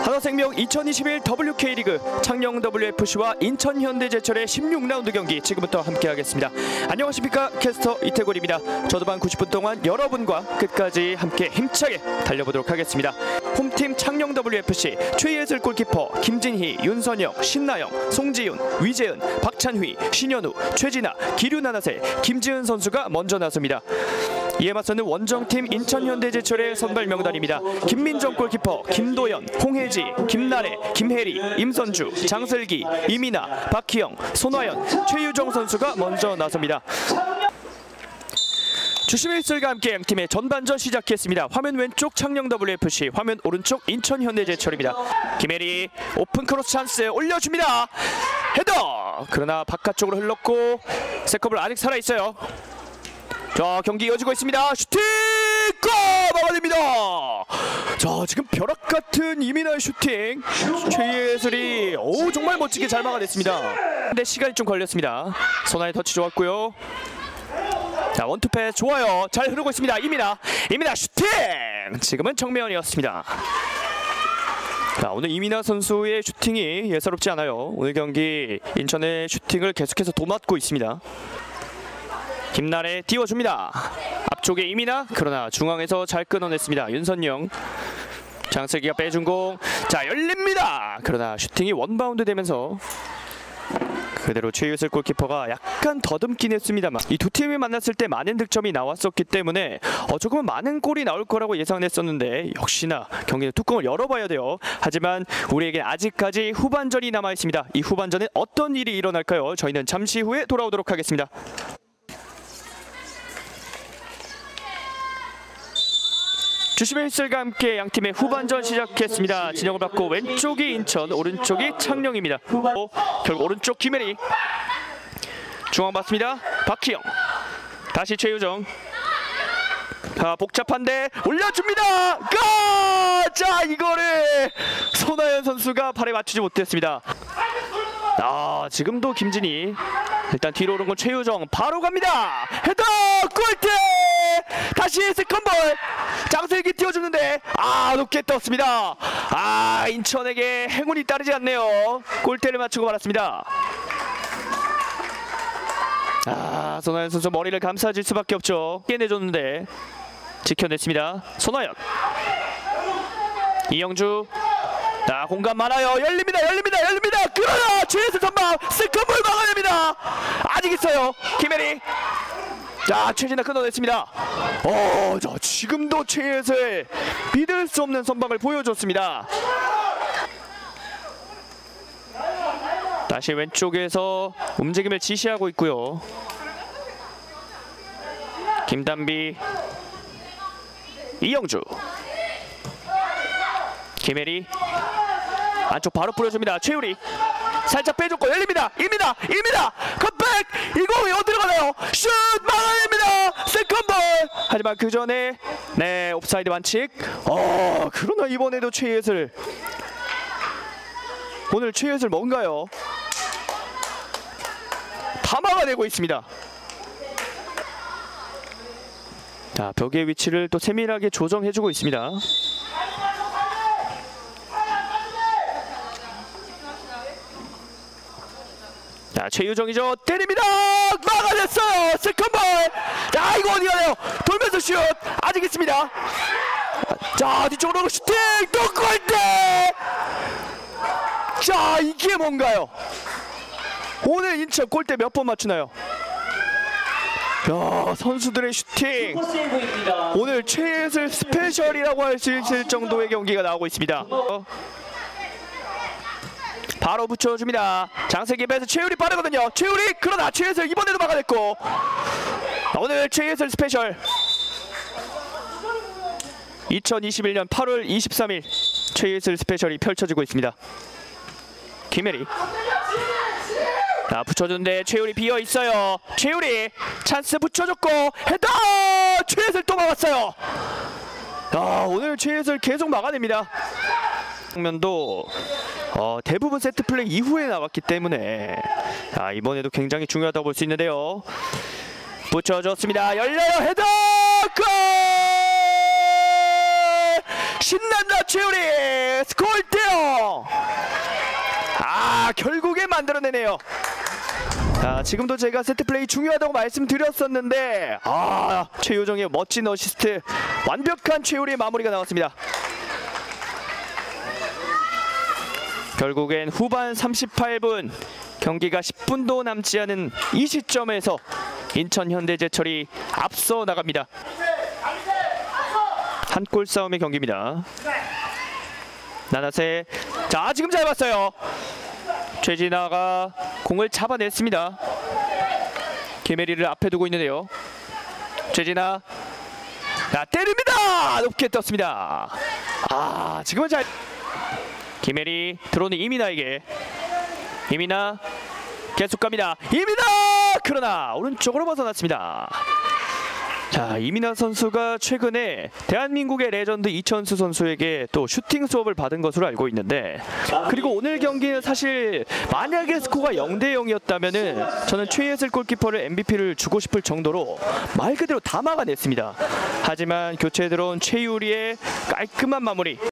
하나생명 2021 WK리그 창녕 WFC와 인천현대제철의 16라운드 경기 지금부터 함께하겠습니다. 안녕하십니까, 캐스터 이태곤입니다. 저도반 90분 동안 여러분과 끝까지 함께 힘차게 달려보도록 하겠습니다. 홈팀 창녕 WFC 최예슬 골키퍼 김진희, 윤선영, 신나영, 송지윤, 위재은, 박찬휘, 신현우, 최진아, 기류나나세, 김지은 선수가 먼저 나섭니다. 이에 맞서는 원정팀 인천현대제철의 선발 명단입니다. 김민정 골키퍼, 김도연, 홍혜지, 김나래, 김혜리, 임선주, 장슬기, 이민아, 박희영, 손화연, 최유정 선수가 먼저 나섭니다. 주심일슬과 함께 양팀의 전반전 시작했습니다. 화면 왼쪽 창녕 WFC, 화면 오른쪽 인천현대제철입니다. 김혜리 오픈 크로스 찬스 올려줍니다. 헤더! 그러나 바깥쪽으로 흘렀고 세컨볼 아직 살아있어요. 자, 경기 이어지고 있습니다. 슈팅! 골! 막아냅니다. 자, 지금 벼락 같은 이민아의 슈팅. 최예슬이 정말 멋지게 잘 막아냈습니다. 근데 시간이 좀 걸렸습니다. 손아의 터치 좋았고요. 자, 원투 패스 좋아요. 잘 흐르고 있습니다. 이민아 슈팅! 지금은 정면이었습니다. 자, 오늘 이민아 선수의 슈팅이 예사롭지 않아요. 오늘 경기 인천의 슈팅을 계속해서 도맡고 있습니다. 김나래 띄워줍니다. 앞쪽에 이민아, 그러나 중앙에서 잘 끊어냈습니다. 윤선영, 장슬기가 빼준 공, 자 열립니다. 그러나 슈팅이 원바운드 되면서 그대로 최유슬 골키퍼가 약간 더듬긴 했습니다만 이 두 팀이 만났을 때 많은 득점이 나왔었기 때문에 조금은 많은 골이 나올 거라고 예상했었는데 역시나 경기는 뚜껑을 열어봐야 돼요. 하지만 우리에게 아직까지 후반전이 남아있습니다. 이 후반전에 어떤 일이 일어날까요? 저희는 잠시 후에 돌아오도록 하겠습니다. 주심의 휘슬과 함께 양팀의 후반전 시작했습니다. 진영을 받고 왼쪽이 인천, 오른쪽이 창녕입니다. 결국 오른쪽 김혜리, 중앙 받습니다. 박희영, 다시 최유정. 자, 복잡한데 올려줍니다. 골! 자, 이거를 손아연 선수가 발에 맞추지 못했습니다. 지금도 김진희, 일단 뒤로 오른 건 최유정, 바로 갑니다. 헤더! 골대! 다시 세컨볼, 장슬기 띄워주는데 높게 떴습니다. 인천에게 행운이 따르지 않네요. 골대를 맞추고 말았습니다. 손아연 선수 머리를 감싸줄 수밖에 없죠. 깨내줬는데 지켜냈습니다. 손아연, 이영주, 공간 많아요. 열립니다. 그러나 최예슬 선방 세컨볼 막아냅니다. 아직 있어요. 김혜리, 자, 최진아 끊어냈습니다. 자, 지금도 최예슬 믿을 수 없는 선방을 보여줬습니다. 다시 왼쪽에서 움직임을 지시하고 있고요. 김단비, 이영주, 김혜리, 안쪽 바로 뿌려줍니다. 최유리 살짝 빼줬고 열립니다. 이민아 컷백, 이거 왜 어디로 슛 막아냅니다. 세컨볼. 하지만 그 전에 옵사이드 반칙. 그러나 이번에도 최예슬, 오늘 최예슬 뭔가요? 다 막아내고 있습니다. 자, 벽의 위치를 또 세밀하게 조정해주고 있습니다. 자, 최유정이죠. 때립니다. 막아냈어요. 세컨볼. 자, 이거 어디 가요? 돌면서 슛. 아직 있습니다. 자, 뒤쪽으로 슈팅. 또 골대. 자, 이게 뭔가요? 오늘 인천 골대 몇 번 맞추나요? 야, 선수들의 슈팅. 오늘 최예슬 스페셜이라고 할 수 있을 정도의 경기가 나오고 있습니다. 바로 붙여줍니다. 장슬기 배에서 최유리 빠르거든요. 최유리, 그러나 최예슬 이번에도 막아냈고 오늘 최예슬 스페셜 2021년 8월 23일 최예슬 스페셜이 펼쳐지고 있습니다. 김혜리, 붙여주는데 최유리 비어있어요. 최유리 찬스 붙여줬고 헤더! 최예슬 또 막았어요. 오늘 최예슬 계속 막아냅니다. 장면도 대부분 세트플레이 이후에 나왔기 때문에 이번에도 굉장히 중요하다고 볼 수 있는데요. 붙여줬습니다. 열려요. 헤더! 골! 신난다 최우리. 스코어 1대0. 결국에 만들어내네요. 지금도 제가 세트플레이 중요하다고 말씀드렸었는데 최효정의 멋진 어시스트, 완벽한 최우리의 마무리가 나왔습니다. 결국엔 후반 38분, 경기가 10분도 남지 않은 이 시점에서 인천 현대제철이 앞서 나갑니다. 한 골 싸움의 경기입니다. 나나세, 지금 잘 봤어요. 최진아가 공을 잡아냈습니다. 김혜리를 앞에 두고 있는데요. 최진아, 때립니다. 높게 떴습니다. 지금은 잘. 김혜리 들어오는 이민아에게. 이민아 계속 갑니다. 이민아, 그러나 오른쪽으로 벗어났습니다. 이민아 선수가 최근에 대한민국의 레전드 이천수 선수에게 또 슈팅 수업을 받은 것으로 알고 있는데, 그리고 오늘 경기는 사실 만약에 스코어가 0대0이었다면은 저는 최예슬 골키퍼를 MVP를 주고 싶을 정도로 말 그대로 다 막아냈습니다. 하지만 교체에 들어온 최유리의 깔끔한 마무리.